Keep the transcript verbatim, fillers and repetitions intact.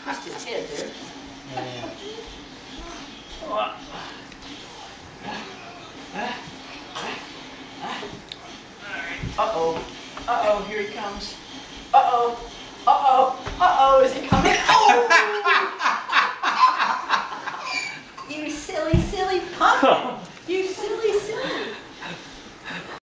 Just his head there. Yeah. Uh-oh. Uh-oh, here he comes. Uh-oh. Uh-oh. Uh-oh, is he coming? Oh! You silly, silly pumpkin.